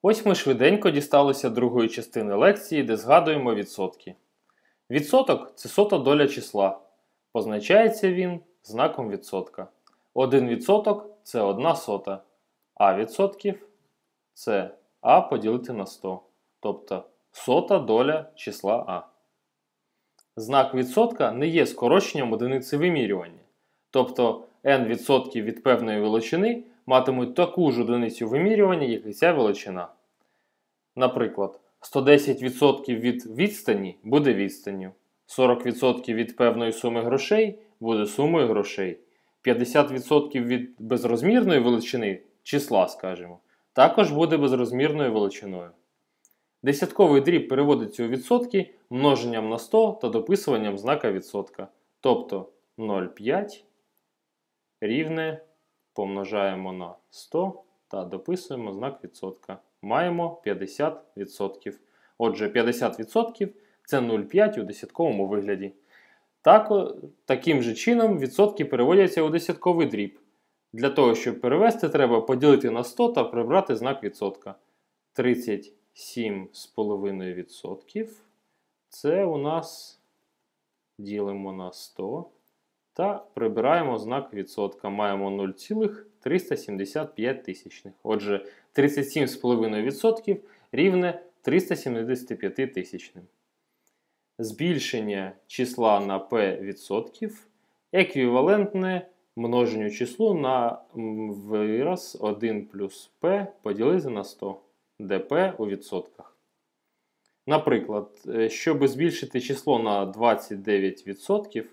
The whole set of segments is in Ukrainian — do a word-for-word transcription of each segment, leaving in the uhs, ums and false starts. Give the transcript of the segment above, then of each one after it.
Ось ми швиденько дісталися другої частини лекції, де згадуємо відсотки. Відсоток – це сота доля числа. Позначається він знаком відсотка. Один відсоток – це одна сота. А відсотків – це А поділити на сто. Тобто сота доля числа А. Знак відсотка не є скороченням одиниці вимірювання. Тобто n відсотків від певної величини матимуть таку ж одиницю вимірювання, як і ця величина. Наприклад, сто десять відсотків від відстані буде відстанню, сорок відсотків від певної суми грошей буде сумою грошей, п'ятдесят відсотків від безрозмірної величини, числа, скажімо, також буде безрозмірною величиною. Десятковий дріб переводиться у відсотки множенням на сто та дописуванням знака відсотка. Тобто нуль цілих п'ять рівне помножаємо на сто та дописуємо знак відсотка. Маємо п'ятдесят відсотків. Отже, п'ятдесят відсотків – це нуль цілих п'ять у десятковому вигляді. Так, таким же чином відсотки переводяться у десятковий дріб. Для того, щоб перевести, треба поділити на сто та прибрати знак відсотка. тридцять сім цілих п'ять відсотків. Це у нас ділимо на сто та прибираємо знак відсотка. Маємо нуль цілих триста сімдесят п'ять тисячних. Отже, тридцять сім цілих п'ять відсотків рівне триста сімдесят п'ять тисячним. Збільшення числа на p відсотків еквівалентне множенню числу на вираз один плюс p поділити на сто, де p у відсотках. Наприклад, щоб збільшити число на двадцять дев'ять відсотків,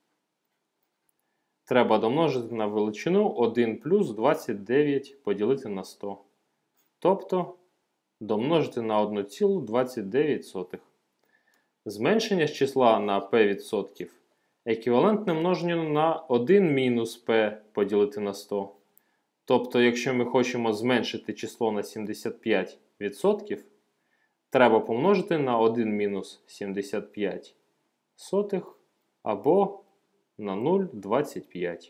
треба домножити на величину один плюс двадцять дев'ять поділити на сто. Тобто домножити на один цілих двадцять дев'ять сотих. Зменшення з числа на p відсотків еквівалентне множенню на один мінус p поділити на сто. Тобто, якщо ми хочемо зменшити число на сімдесят п'ять відсотків, треба помножити на один мінус сімдесят п'ять сотих або на нуль цілих двадцять п'ять.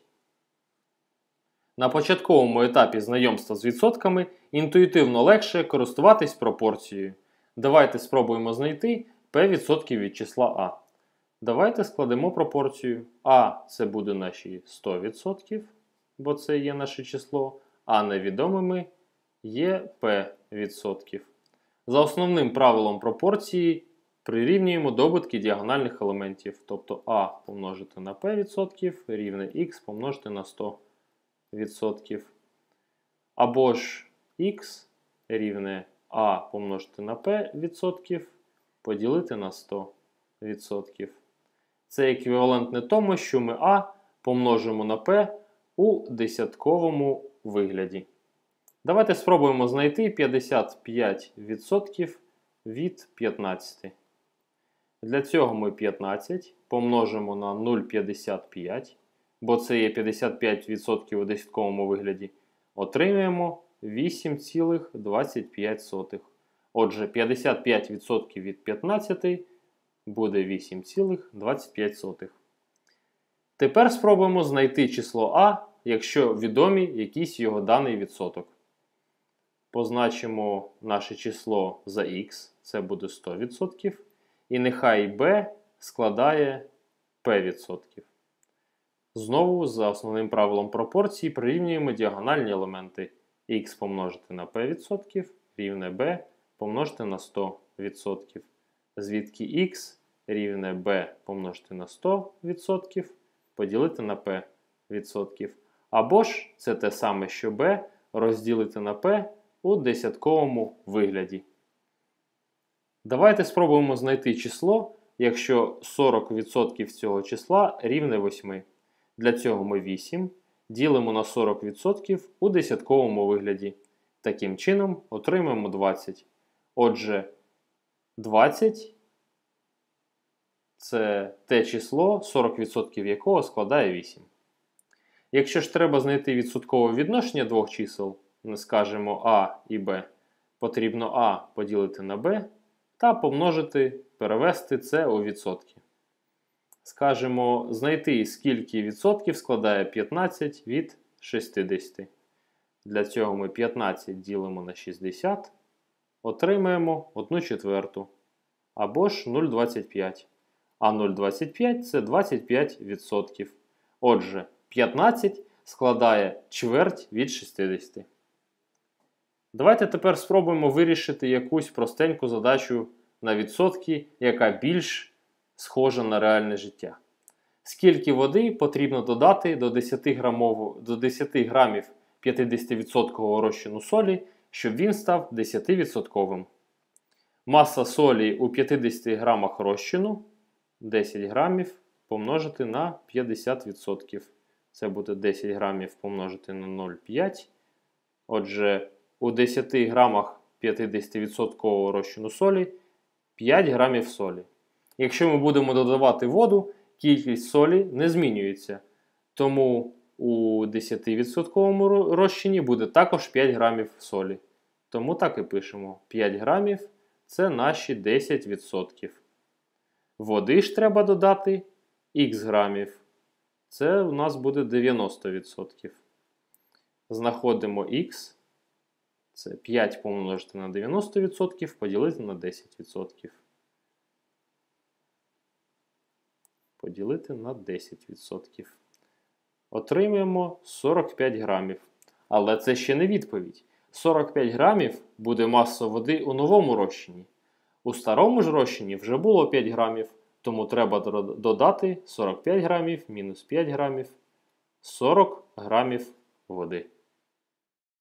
На початковому етапі знайомства з відсотками інтуїтивно легше користуватись пропорцією. Давайте спробуємо знайти p відсотків від числа А. Давайте складемо пропорцію. А – це буде наші сто відсотків, бо це є наше число, а невідомими є p відсотків. За основним правилом пропорції прирівнюємо добутки діагональних елементів, тобто А помножити на p відсотків рівне х помножити на сто відсотків. Або ж х рівне А помножити на p відсотків поділити на сто відсотків. Це еквівалентне тому, що ми А помножимо на p у десятковому вигляді. Давайте спробуємо знайти п'ятдесят п'ять відсотків від п'ятнадцяти. Для цього ми п'ятнадцять помножимо на нуль цілих п'ятдесят п'ять, бо це є п'ятдесят п'ять відсотків у десятковому вигляді. Отримаємо вісім цілих двадцять п'ять сотих. Отже, п'ятдесят п'ять відсотків від п'ятнадцяти буде вісім цілих двадцять п'ять сотих. Тепер спробуємо знайти число А, якщо відомі якийсь його даний відсоток. Позначимо наше число за х, це буде сто відсотків, і нехай b складає p відсотків. Знову, за основним правилом пропорції, прирівнюємо діагональні елементи. Х помножити на p відсотків рівне b помножити на сто відсотків. Звідки х рівне b помножити на сто відсотків поділити на p відсотків. Або ж це те саме, що b розділити на p у десятковому вигляді. Давайте спробуємо знайти число, якщо сорок відсотків цього числа рівне восьми. Для цього ми вісім ділимо на сорок відсотків у десятковому вигляді. Таким чином отримаємо двадцять. Отже, двадцять – це те число, сорок відсотків якого складає вісім. Якщо ж треба знайти відсоткове відношення двох чисел, не скажемо А і Б, потрібно А поділити на Б та помножити, перевести це у відсотки. Скажемо, знайти, скільки відсотків складає п'ятнадцять від шістдесяти. Для цього ми п'ятнадцять ділимо на шістдесят Отримаємо одну четверту. Або ж нуль цілих двадцять п'ять. А нуль цілих двадцять п'ять – це двадцять п'ять відсотків. Отже, п'ятнадцять складає чверть від шістдесят. Давайте тепер спробуємо вирішити якусь простеньку задачу на відсотки, яка більш схожа на реальне життя. Скільки води потрібно додати до десяти, до десяти грамів п'ятдесят-відсоткового розчину солі, щоб він став десятивідсотковим? Маса солі у п'ятдесят грамах розчину десять грамів помножити на п'ятдесят відсотків. Це буде десять грамів помножити на нуль цілих п'ять. Отже, у десяти грамах п'ятдесят-відсоткового розчину солі п'ять грамів солі. Якщо ми будемо додавати воду, кількість солі не змінюється. Тому у десятивідсотковому розчині буде також п'ять грамів солі. Тому так і пишемо. п'ять грамів – це наші десять відсотків. Води ж треба додати х грамів. Це у нас буде дев'яносто відсотків. Знаходимо х. Це п'ять помножити на дев'яносто відсотків поділити на десять відсотків. Поділити на десять відсотків. Отримаємо сорок п'ять грамів. Але це ще не відповідь. сорок п'ять грамів буде маса води у новому розчині. У старому ж розчині вже було п'ять грамів, тому треба додати сорок п'ять грамів мінус п'ять грамів, сорок грамів води.